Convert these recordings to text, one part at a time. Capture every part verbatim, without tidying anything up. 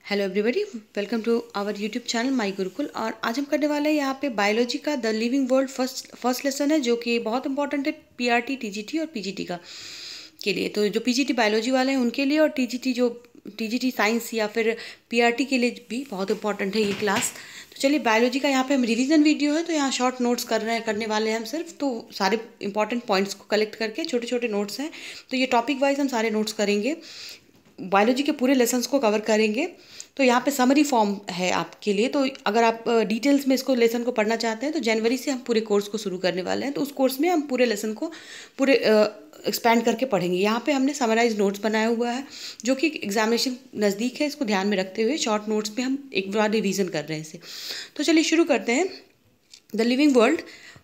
Hello everybody, welcome to our YouTube channel my Gurukul. और आज हम करने वाले हैं यहाँ पे बायोलॉजी का the living world first first lesson है, जो कि बहुत इंपॉर्टेंट है पीआरटी, टीजीटी और पीजीटी का के लिए। तो जो पीजीटी बायोलॉजी वाले हैं उनके लिए, और टीजीटी जो टीजीटी साइंस या फिर पीआरटी के लिए भी बहुत इंपॉर्टेंट है ये क्लास। तो चलिए, बायोलॉजी का यहाँ पे हम रिवीजन वीडियो है, तो यहाँ शॉर्ट नोट्स कर रहे हैं करने वाले हैं हम सिर्फ। तो सारे इंपॉर्टेंट पॉइंट्स को कलेक्ट करके छोटे छोटे नोट्स हैं, तो ये टॉपिक वाइज हम सारे नोट्स करेंगे, बायोलॉजी के पूरे लेसन्स को कवर करेंगे। तो यहाँ पे समरी फॉर्म है आपके लिए। तो अगर आप डिटेल्स में इसको लेसन को पढ़ना चाहते हैं तो जनवरी से हम पूरे कोर्स को शुरू करने वाले हैं। तो उस कोर्स में हम पूरे लेसन को पूरे एक्सपैंड करके पढ़ेंगे। यहाँ पे हमने समराइज नोट्स बनाया हुआ है, जो कि एग्जामिनेशन नज़दीक है, इसको ध्यान में रखते हुए शॉर्ट नोट्स में हम एक बार रिवीजन कर रहे हैं इसे। तो चलिए शुरू करते हैं। The living world.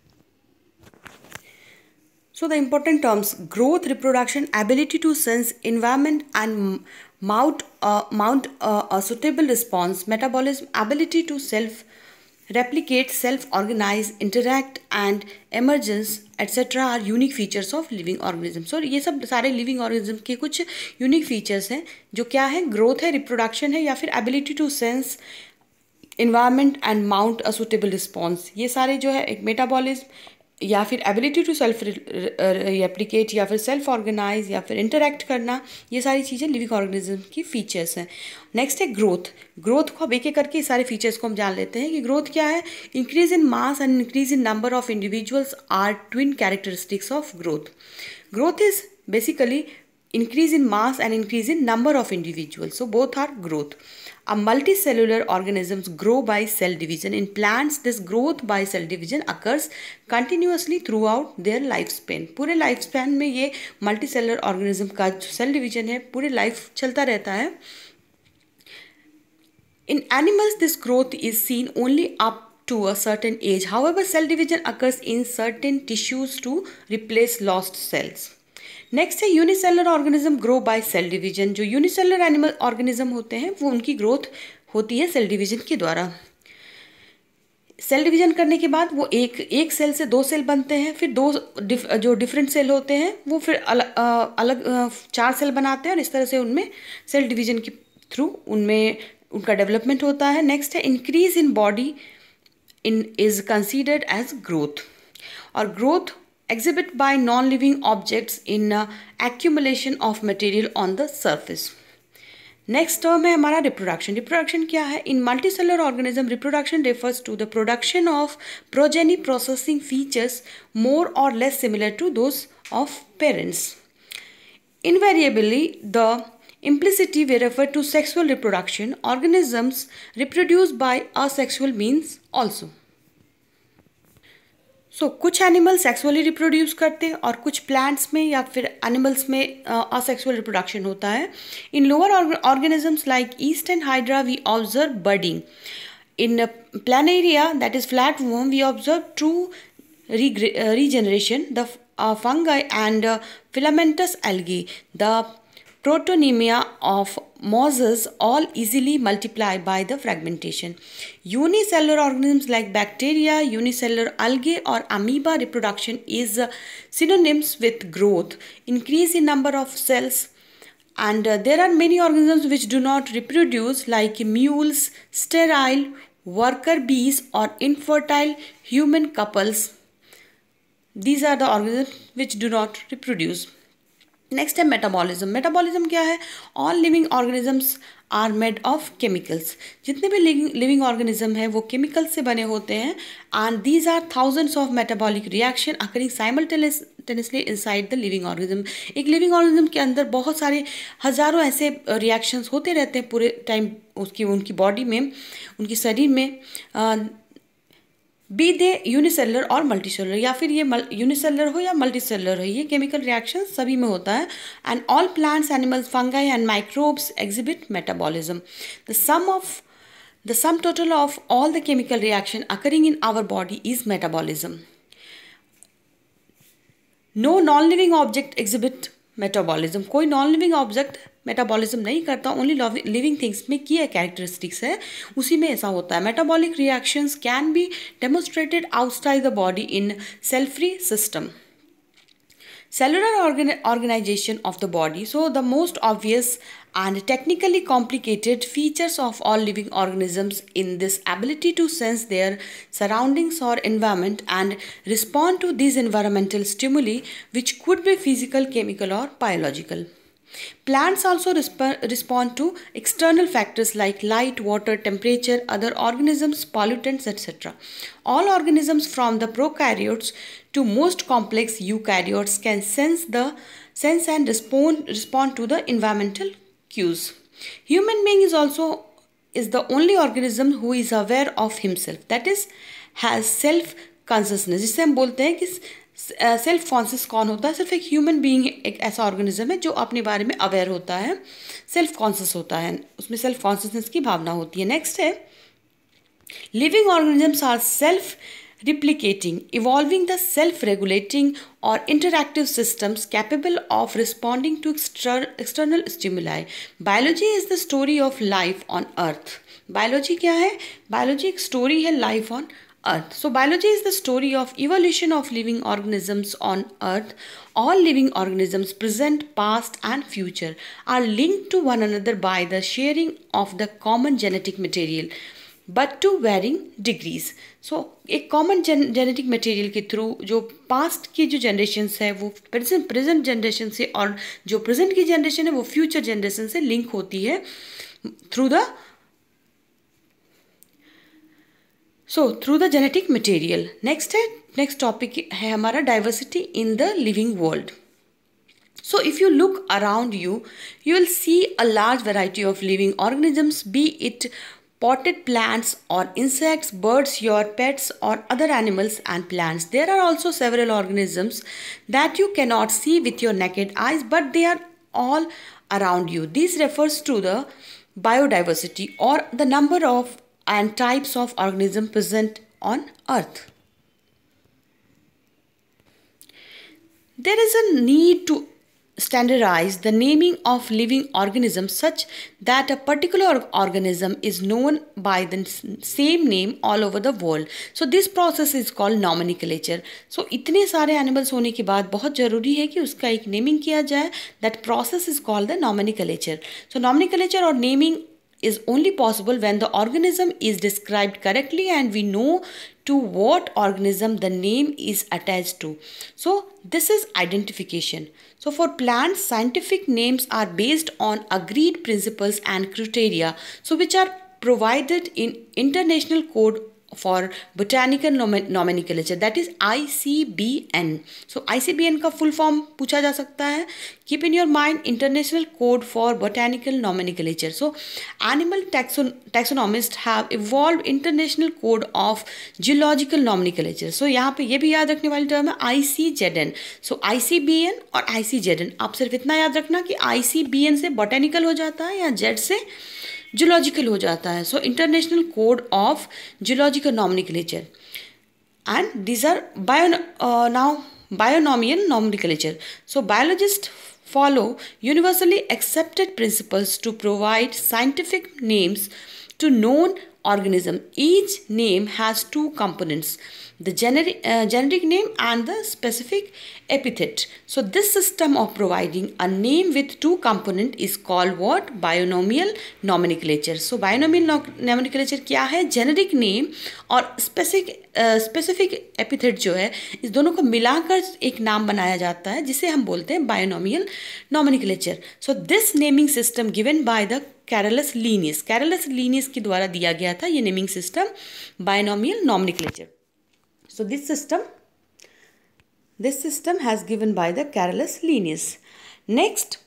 So the important terms: growth, reproduction, ability to sense environment and mount uh, mount uh, a suitable response, metabolism, ability to self replicate, self organize, interact and emergence etc are unique features of living organisms. So ये सब सारे living organism के कुछ unique features हैं, जो क्या है? growth है, reproduction है, या फिर ability to sense environment and mount a suitable response। ये सारे जो है एक metabolism या फिर एबिलिटी टू सेल्फ रेप्लिकेट या फिर सेल्फ ऑर्गेनाइज या फिर इंटरेक्ट करना, ये सारी चीज़ें लिविंग ऑर्गेनिज्म की फीचर्स हैं। नेक्स्ट है ग्रोथ। ग्रोथ को अब एक एक करके सारे फीचर्स को हम जान लेते हैं कि ग्रोथ क्या है। Increase in mass and increase in number of individuals are twin characteristics of growth. Growth is basically increase in mass and increase in number of individuals. So both are growth. A multicellular organisms grow by cell division. In plants, this growth by cell division occurs continuously throughout their lifespan. पूरे lifespan में ये multicellular organism का जो cell division है पूरे life चलता रहता है। In animals, this growth is seen only up to a certain age. However, cell division occurs in certain tissues to replace lost cells. Next है unicellular organism grow by cell division. जो unicellular animal organism होते हैं वो उनकी growth होती है cell division के द्वारा। सेल डिवीजन करने के बाद वो एक एक सेल से दो सेल बनते हैं, फिर दो डिफ, जो डिफरेंट सेल होते हैं वो फिर अलग अलग चार सेल बनाते हैं, और इस तरह से उनमें सेल डिवीजन के थ्रू उनमें उनका डेवलपमेंट होता है। नेक्स्ट है increase in body in is considered as growth. और growth exhibit by non-living objects in uh, accumulation of material on the surface. Next term है हमारा रिप्रोडक्शन। रिप्रोडक्शन क्या है? In multicellular organism reproduction refers to the production of progeny processing features more or less similar to those of parents. Invariably, the implicity we refer to sexual reproduction. Organisms reproduce by asexual means also. So so, कुछ animal sexually reproduce करते हैं और कुछ plants में या फिर animals में asexual reproduction होता है। In lower organisms like yeast and hydra we observe budding. In planaria that is flat worm we observe true regeneration. The fungi and filamentous algae, the protonemia of mosses all easily multiply by the fragmentation. Unicellular organisms like bacteria, unicellular algae or amoeba reproduction is uh, synonyms with growth, increase in number of cells, and uh, there are many organisms which do not reproduce like mules, sterile, worker bees or infertile human couples. These are the organisms which do not reproduce. Next है metabolism. Metabolism क्या है? All living organisms are made of chemicals. जितने भी living organism है वो chemicals से बने होते हैं, and these are thousands of metabolic reaction occurring simultaneously inside the living organism. एक लिविंग ऑर्गेनिज्म के अंदर बहुत सारे हजारों ऐसे रिएक्शंस होते रहते हैं पूरे टाइम उसकी उनकी बॉडी में, उनकी शरीर में, बी दे यूनिसेलर और मल्टीसेलर, या फिर ये यूनिसेलर हो या मल्टीसेलर हो, ये केमिकल रिएक्शन सभी में होता है। And all plants, animals, fungi and microbes exhibit metabolism. The sum of the sum total of all the chemical reaction occurring in our body is metabolism. No non living object exhibit metabolism. कोई non living object metabolism नहीं करता, only living things में की है characteristics है, उसी में ऐसा होता है। Metabolic reactions can be demonstrated outside the body in cell free system. cellular organ organization of the body. So the most obvious and technically complicated features of all living organisms in this ability to sense their surroundings or environment and respond to these environmental stimuli, which could be physical, chemical, or biological. Plants also resp- respond to external factors like light, water, temperature, other organisms, pollutants, et cetera. All organisms from the prokaryotes to most complex eukaryotes can sense the sense and respond respond to the environmental cues. Human being is also is the only organism who is aware of himself, that is has self consciousness, जिसे हम बोलते हैं कि self conscious कौन होता है? सिर्फ एक ह्यूमन बीइंग एक ऐसा ऑर्गेनिज्म है जो अपने बारे में अवेयर होता है, सेल्फ कॉन्शियस होता है, उसमें सेल्फ कॉन्शियसनेस की भावना होती है. नेक्स्ट है living organisms are self replicating, evolving the self-regulating or interactive systems capable of responding to exter- external stimuli. Biology is the story of life on earth. Biology क्या है? Biology एक story है life on earth. So biology is the story of evolution of living organisms on earth. All living organisms, present, past and future, are linked to one another by the sharing of the common genetic material, but to varying degrees. So एक common genetic material के through जो past की जो generations है वो present present generation से और जो present की generation है वो future generation से link होती है through the so through the genetic material. Next है next topic है हमारा diversity in the living world. So if you look around you, you will see a large variety of living organisms, be it potted plants or insects, birds, your pets or other animals and plants. There are also several organisms that you cannot see with your naked eyes, but they are all around you. This refers to the biodiversity or the number of and types of organisms present on earth. There is a need to standardize the naming of living organisms such that a particular organism is known by the same name all over the world. So this process is called nomenclature. So इतने सारे animals होने के बाद बहुत ज़रूरी है कि उसका एक naming किया जाए. That process is called the nomenclature. So nomenclature or naming is only possible when the organism is described correctly and we know to what organism the name is attached to. So this is identification. So for plants, scientific names are based on agreed principles and criteria, so which are provided in International Code for Botanical Nomenclature, that is I C B N. So I C B N का full form पूछा जा सकता है. Keep in your mind International Code for Botanical Nomenclature. So animal taxon taxonomists have evolved International Code of Geological Nomenclature. So यहाँ पे ये भी याद रखने वाली टर्म है I C Z N. So I C B N और I C Z N. आप सिर्फ इतना याद रखना कि I C B N से botanical हो जाता है या Z से जियोलॉजिकल हो जाता है. So international code of geological nomenclature and these are bio now binomial nomenclature. So biologist follow universally accepted principles to provide scientific names to known organisms. Each name has two components, the generic, uh, generic name and the specific epithet. So this system of providing a name with two components is called what? Binomial nomenclature. So binomial nomenclature क्या है? Generic name और specific uh, specific epithet जो है इस दोनों को मिलाकर एक नाम बनाया जाता है जिसे हम बोलते हैं binomial nomenclature. So this naming system given by the Carolus Linnaeus. Carolus Linnaeus के द्वारा दिया गया था ये naming system binomial nomenclature. So this system, this system has given by the Carolus Linnaeus. Next,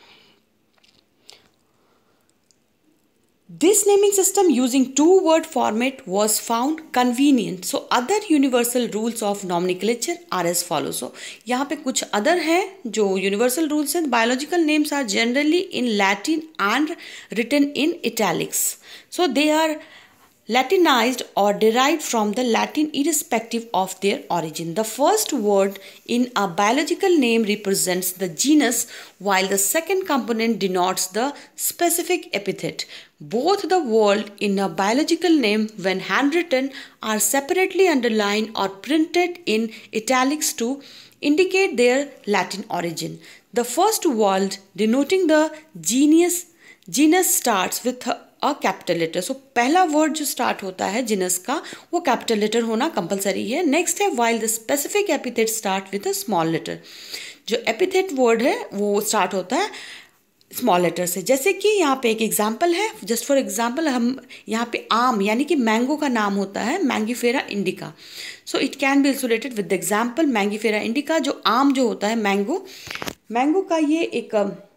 this naming system using two-word format was found convenient. So other universal rules of nomenclature are as follows. So यहाँ पे कुछ other हैं जो universal rules हैं. Biological names are generally in Latin and written in italics. So they are Latinized or derived from the Latin irrespective of their origin. The first word in a biological name represents the genus, while the second component denotes the specific epithet. Both the word in a biological name, when handwritten, are separately underlined or printed in italics to indicate their Latin origin. The first word denoting the genus genus starts with a capital letter. So पहला word जो start होता है जीनस का वो capital letter होना compulsory है। Next है while the specific epithet start with a small letter. जो एपिथेट वर्ड है वो स्टार्ट होता है स्मॉल लेटर से। जैसे कि यहाँ पे एक एग्जाम्पल है, जस्ट फॉर एग्जाम्पल हम यहाँ पे आम यानी कि मैंगो का नाम होता है Mangifera indica. So it can be associated with the example Mangifera indica. जो आम जो होता है मैंगो, मैंगो का ये एक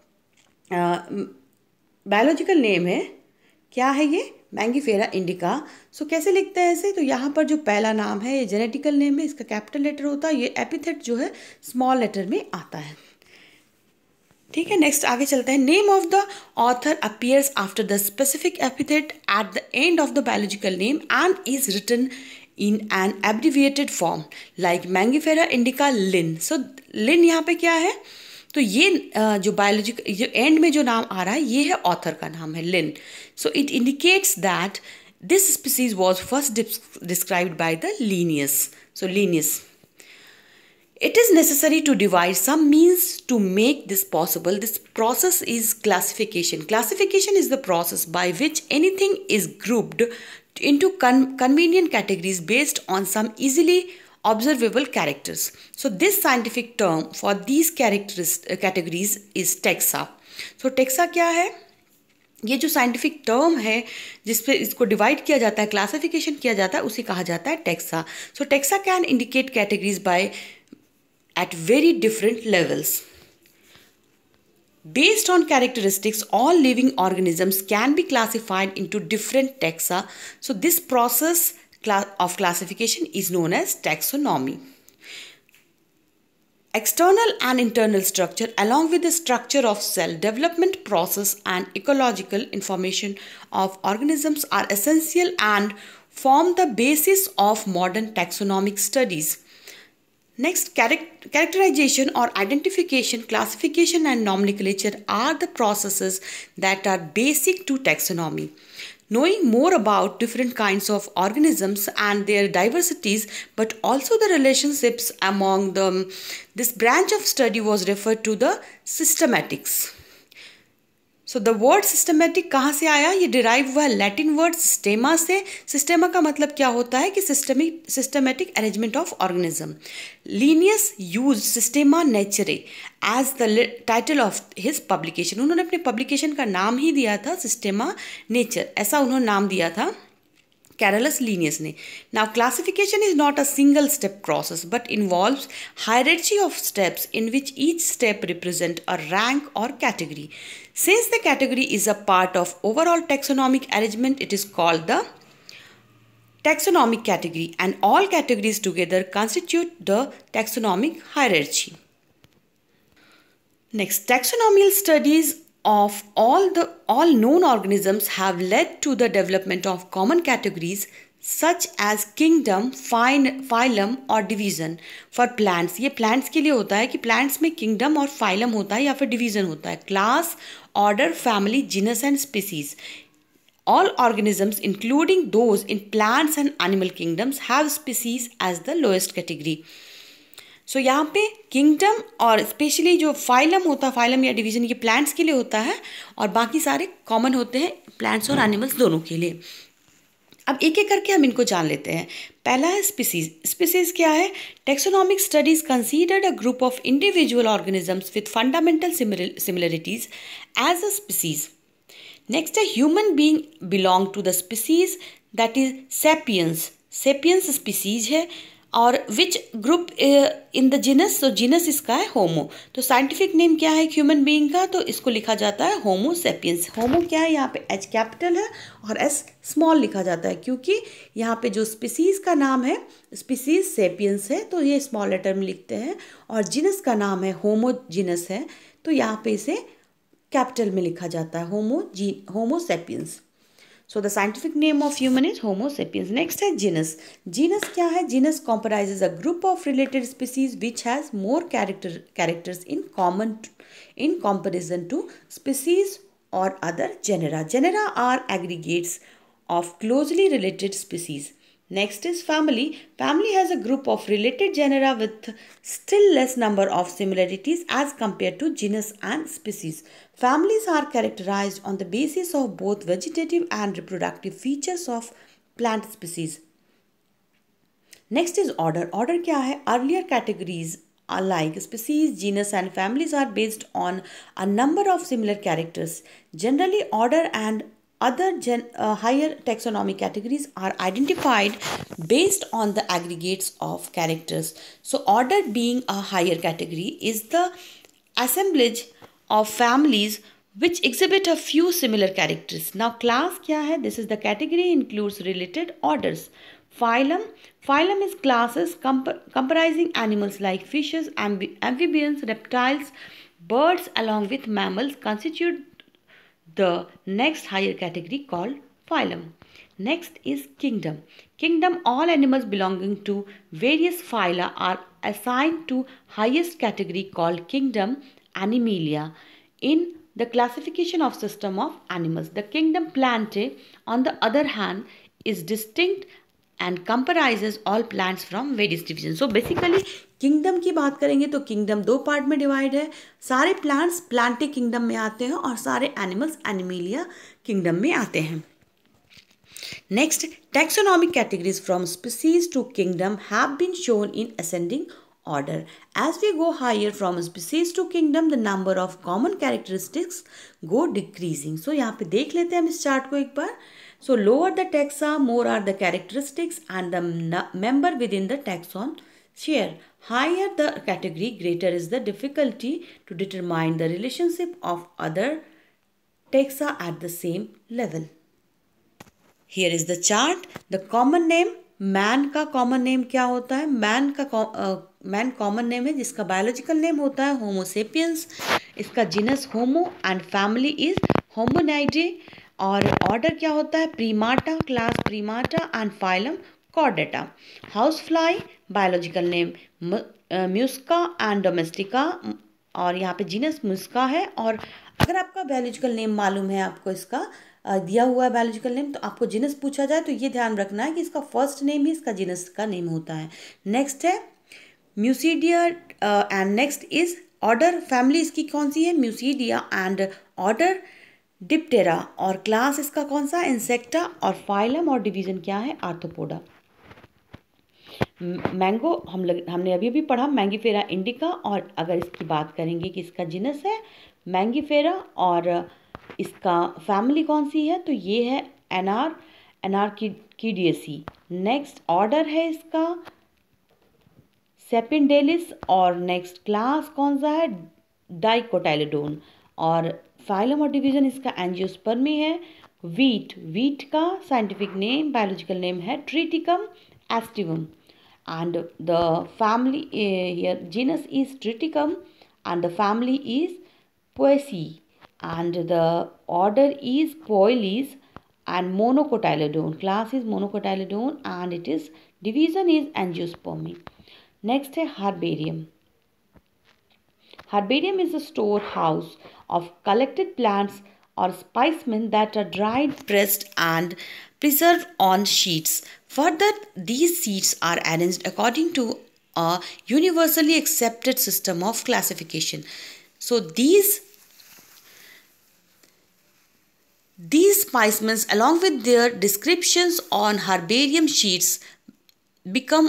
बायोलॉजिकल नेम है। क्या है ये? Mangifera indica. सो कैसे लिखते हैं इसे? तो यहाँ पर जो पहला नाम है ये जेनेटिकल नेम है, इसका कैपिटल लेटर होता है, ये एपिथेट जो है स्मॉल लेटर में आता है। ठीक है, नेक्स्ट आगे चलते हैं। Name of the author appears after the specific epithet at the end of the biological name and is written in an abbreviated form like Mangifera indica Linn. So Linn यहाँ पे क्या है? तो ये जो बायोलॉजिक जो एंड में जो नाम आ रहा है ये है ऑथर का नाम है Linn. So it indicates that this species was first described by the Linnaeus. So Linnaeus It is necessary to devise some means to make this possible. This process is classification. Classification is the process by which anything is grouped into con- convenient categories based on some easily observable characters. So this scientific term for these characters uh, categories is taxa. So taxa क्या है? ये जो scientific term है जिस पे इसको divide किया जाता है, क्लासिफिकेशन किया जाता है, उसे कहा जाता है taxa. So taxa can indicate categories by at very different levels. Based on characteristics, all living organisms can be classified into different taxa. So this process of classification is known as taxonomy. External and internal structure along with the structure of cell development process and ecological information of organisms are essential and form the basis of modern taxonomic studies. Next, charac- characterization or identification, classification and nomenclature are the processes that are basic to taxonomy. Knowing more about different kinds of organisms and their diversities, but also the relationships among them, this branch of study was referred to the systematics. So the word systematic कहाँ से आया? ये derive हुआ Latin word सिस्टेमा से। सिस्टेमा का मतलब क्या होता है कि systemic systematic arrangement of organism. Linnaeus use Systema Naturae as the title of his publication. उन्होंने अपने पब्लिकेशन का नाम ही दिया था सिस्टेमा नेचर, ऐसा उन्होंने नाम दिया था Carolus Linnaeus ने। Now classification is not a single step process but involves hierarchy of steps in which each step represent a rank or category. Since the category is a part of overall taxonomic arrangement, it is called the taxonomic category, and all categories together constitute the taxonomic hierarchy. Next, taxonomical studies of all the all known organisms have led to the development of common categories such as kingdom, phylum और division for plants. ये plants के लिए होता है कि plants में kingdom और phylum होता है या फिर division होता है। class, order, family, genus and species. All organisms including those in plants and animal kingdoms have species as the lowest category. So so, यहाँ पे किंगडम और स्पेशली जो फाइलम होता है, फाइलम या डिवीजन, ये प्लांट्स के लिए होता है और बाकी सारे कॉमन होते हैं प्लांट्स और एनिमल्स दोनों के लिए। अब एक एक करके हम इनको जान लेते हैं। पहला है स्पीसीज। स्पीसीज क्या है? Taxonomic studies considered a group of individual organisms with fundamental similarities as a species. Next है human being belong to the species that is sapiens. Sapiens species है और which group in the genus. तो genus इसका है होमो। तो scientific name क्या है human being का? तो इसको लिखा जाता है होमो सेपियंस। होमो क्या है? यहाँ पे एच कैपिटल है और एस स्मॉल लिखा जाता है क्योंकि यहाँ पे जो स्पीसीज का नाम है स्पीसीज सेपियंस है तो ये स्मॉल लेटर में लिखते हैं, और जीनस का नाम है होमो जीनस है तो यहाँ पे इसे कैपिटल में लिखा जाता है होमो जी Homo sapiens. So the scientific name of human is Homo sapiens. Next है genus. Genus क्या है? Genus comprises a group of related species which has more character characters in common in comparison to species or other genera. Genera are aggregates of closely related species. Next is family. Family has a group of related genera with still less number of similarities as compared to genus and species. Families are characterized on the basis of both vegetative and reproductive features of plant species. Next is order. Order क्या है? Earlier categories are like species, genus and families are based on a number of similar characters. Generally, order and other gen, uh, higher taxonomic categories are identified based on the aggregates of characters. So order being a higher category is the assemblage of families which exhibit a few similar characters. Now class क्या है? This is the category includes related orders. Phylum. Phylum is classes comp comprising animals like fishes, ambi amphibians, reptiles, birds along with mammals constitute the next higher category called phylum. Next is kingdom. Kingdom, all animals belonging to various phyla are assigned to highest category called kingdom Animalia in the classification of system of animals. The kingdom Plantae, on the other hand, is distinct and comprises all plants from various divisions. So basically kingdom की बात करेंगे तो kingdom दो part में divide है. सारे plants Plantae kingdom में आते हैं और सारे एनिमल्स एनिमेलिया किंगडम में आते हैं. Next, taxonomic categories from species to kingdom have been shown in ascending order. As we go higher from species to kingdom, the number of common characteristics go decreasing. So यहाँ पे देख लेते हैं हम इस चार्ट को एक बार. So lower the taxa, more are the characteristics and the member within the taxon share. Higher the category, greater is the difficulty to determine the relationship of other taxa at the same level. Here is the chart. The common name, man का common name क्या होता है? Man का man common name है जिसका biological name होता है Homo sapiens. इसका genus Homo and family is Hominidae. और ऑर्डर क्या होता है? Primata, class Primata and phylum Chordata. House fly, biological name Musca and domestica और यहाँ पे जीनस म्यूस्का है. और अगर आपका बायोलॉजिकल नेम मालूम है, आपको इसका दिया हुआ है बायोलॉजिकल नेम, तो आपको जीनस पूछा जाए तो ये ध्यान रखना है कि इसका फर्स्ट नेम ही इसका जीनस का नेम होता है. नेक्स्ट है Muscidae and next is order. Family इसकी कौन सी है? म्यूसीडिया एंड ऑर्डर डिप्टेरा और क्लास इसका कौन सा? इंसेक्टा. और फाइलम और डिवीजन क्या है? आर्थ्रोपोडा. मैंगो हम लग, हमने अभी अभी पढ़ा मैंगीफेरा इंडिका. और अगर इसकी बात करेंगे कि इसका जिनस है मैंगीफेरा और इसका फैमिली कौन सी है, तो ये है एनार एनार्किडियसी. नेक्स्ट ऑर्डर है इसका सेपिंडेलिस और नेक्स्ट क्लास कौन सा है? डाइकोटाइलेडोन. और फाइलम और डिवीजन इसका एंजियोस्पर्मी है. वीट, वीट का साइंटिफिक नेम बायोलॉजिकल नेम है Triticum aestivum and the family here genus is Triticum and the family is Poaceae and the order is Poales and monocotyledon. Class is monocotyledon and it is division is Angiospermae. Next है herbarium. Herbarium is a storehouse of collected plants or specimens that are dried, pressed and preserved on sheets. Further, these sheets are arranged according to a universally accepted system of classification. So these these specimens along with their descriptions on herbarium sheets become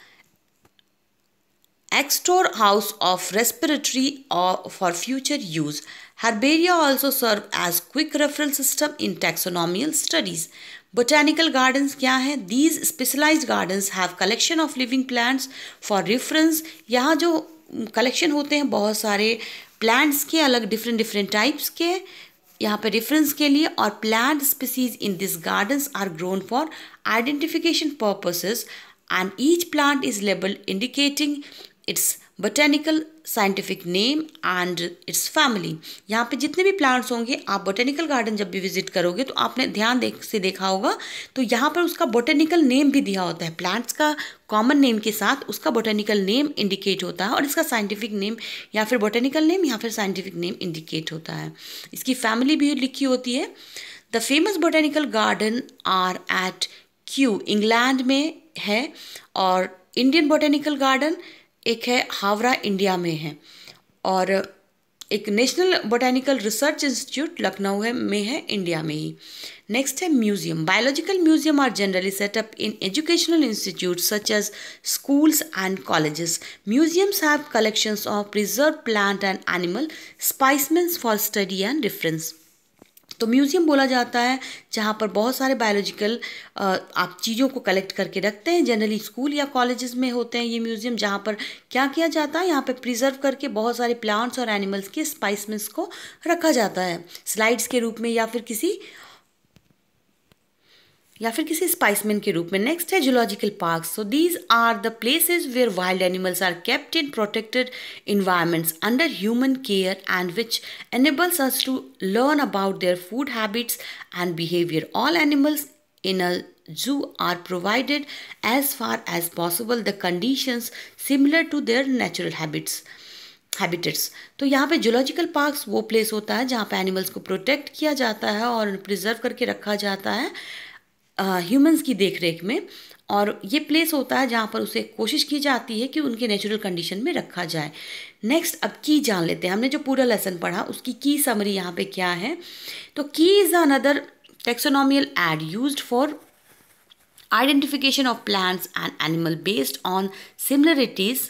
storehouse of respiratory or for future use. Herbaria also serve as quick referral system in taxonomical studies. Botanical gardens क्या है? These specialized gardens have collection of living plants for reference. यहाँ जो collection होते हैं बहुत सारे plants के अलग different different types के यहाँ पे reference के लिए. और plant species in these gardens are grown for identification purposes and each plant is labeled indicating its botanical scientific name and its family. यहाँ पे जितने भी प्लांट्स होंगे आप बोटेनिकल गार्डन जब भी विजिट करोगे तो आपने ध्यान देख से देखा होगा तो यहाँ पर उसका बोटेनिकल नेम भी दिया होता है. प्लांट्स का कॉमन नेम के साथ उसका बोटेनिकल नेम इंडिकेट होता है और इसका साइंटिफिक नेम या फिर बोटेनिकल नेम या फिर साइंटिफिक नेम इंडिकेट होता है. इसकी फैमिली भी लिखी होती है. The famous botanical garden are at Kew England में है, और इंडियन बोटेनिकल गार्डन एक है हावड़ा इंडिया में है, और एक national botanical research institute Lucknow है में है, इंडिया में ही। नेक्स्ट है museum. Biological museum are generally set up in educational institutes such as schools and colleges. Museums have collections of preserved plant and animal specimens for study and reference. तो museum बोला जाता है जहाँ पर बहुत सारे बायोलॉजिकल आप चीज़ों को कलेक्ट करके रखते हैं। जनरली स्कूल या कॉलेजेस में होते हैं ये म्यूज़ियम, जहाँ पर क्या किया जाता है, यहाँ पे प्रिजर्व करके बहुत सारे प्लांट्स और एनिमल्स के स्पाइसमेंट्स को रखा जाता है स्लाइड्स के रूप में या फिर किसी या फिर किसी स्पाइसमेन के रूप में। नेक्स्ट है zoological parks. So these are the places where wild animals are kept in protected environments under human care and which enables us to learn about their food habits and behavior. All animals in a zoo are provided as far as possible the conditions similar to their natural habits. Habitats. तो यहाँ पे zoological parks वो place होता है जहाँ पे animals को protect किया जाता है और प्रिजर्व करके रखा जाता है ह्यूमंस uh, की देखरेख में, और ये प्लेस होता है जहाँ पर उसे कोशिश की जाती है कि उनके नेचुरल कंडीशन में रखा जाए। नेक्स्ट अब की जान लेते हैं। हमने जो पूरा लेसन पढ़ा उसकी की समरी यहाँ पे क्या है। तो key is another taxonomical aid used for identification of plants and animal based on similarities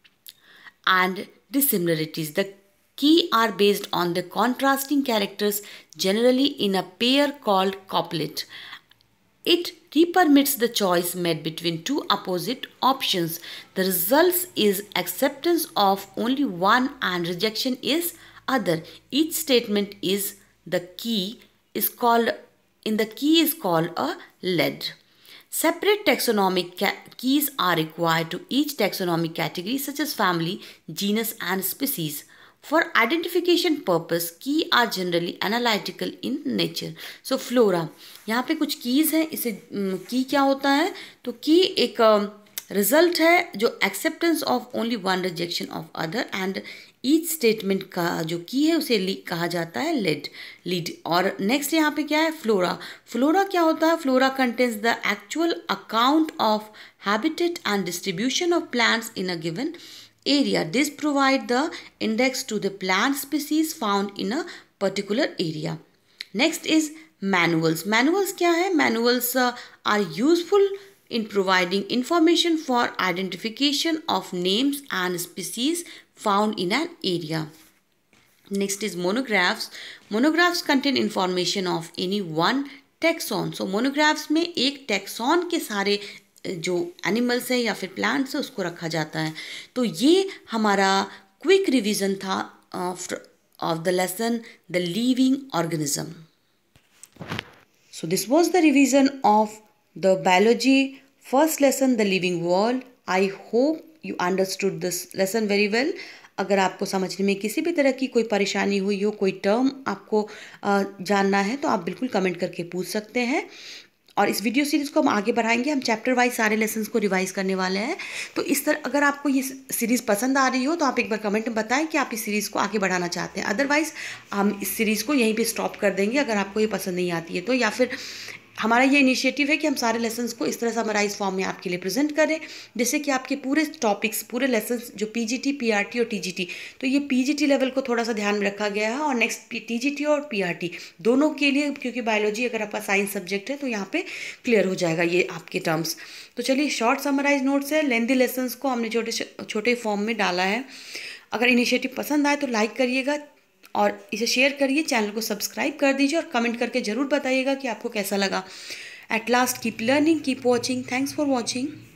and dissimilarities. The key are based on the contrasting characters, generally in a pair called couplet. It re-permits the choice made between two opposite options. The result is acceptance of only one and rejection is other. Each statement is the key is called in the key is called a lead. Separate taxonomic keys are required to each taxonomic category such as family, genus and species. For identification purpose, key are generally analytical in nature. So flora, यहाँ पे कुछ keys हैं। इसे की क्या होता है, तो की एक रिजल्ट है जो acceptance of only one rejection of other, and each statement का जो की है उसे कहा जाता है लेड लीड। और नेक्स्ट यहाँ पे क्या है, फ्लोरा। फ्लोरा क्या होता है, flora contains the actual account of habitat and distribution of plants in a given area. This provide the index to the plant species found in a particular area. Next is manuals. Manuals क्या है, manuals uh, are useful in providing information for identification of names and species found in an area. Next is monographs. Monographs contain information of any one taxon. So monographs में एक taxon के सारे जो animals है या फिर plants है उसको रखा जाता है। तो ये हमारा क्विक रिवीजन था of the lesson the living organism. So this was the revision of the biology first lesson the living world. I hope you understood this lesson very well. अगर आपको समझने में किसी भी तरह की कोई परेशानी हुई हो, कोई टर्म आपको जानना है, तो आप बिल्कुल कमेंट करके पूछ सकते हैं। और इस वीडियो सीरीज़ को हम आगे बढ़ाएंगे, हम चैप्टर वाइज सारे लेसन्स को रिवाइज करने वाले हैं। तो इस तरह अगर आपको ये सीरीज़ पसंद आ रही हो तो आप एक बार कमेंट में बताएं कि आप इस सीरीज़ को आगे बढ़ाना चाहते हैं। अदरवाइज़ हम इस सीरीज़ को यहीं पे स्टॉप कर देंगे अगर आपको ये पसंद नहीं आती है तो। या फिर हमारा ये इनिशिएटिव है कि हम सारे लेसन्स को इस तरह समराइज फॉर्म में आपके लिए प्रेजेंट करें, जिससे कि आपके पूरे टॉपिक्स, पूरे लेसन्स जो पीजीटी, पीआरटी और टीजीटी, तो ये पीजीटी लेवल को थोड़ा सा ध्यान में रखा गया है, और नेक्स्ट टीजीटी और पीआरटी दोनों के लिए, क्योंकि बायोलॉजी अगर आपका साइंस सब्जेक्ट है तो यहाँ पे क्लियर हो जाएगा ये आपके टर्म्स। तो चलिए, शॉर्ट समराइज नोट्स है, लेंथी लेसन्स को हमने छोटे छोटे फॉर्म में डाला है। अगर इनिशिएटिव पसंद आए तो लाइक करिएगा और इसे शेयर करिए, चैनल को सब्सक्राइब कर दीजिए और कमेंट करके ज़रूर बताइएगा कि आपको कैसा लगा। At last, keep learning, keep watching. Thanks for watching.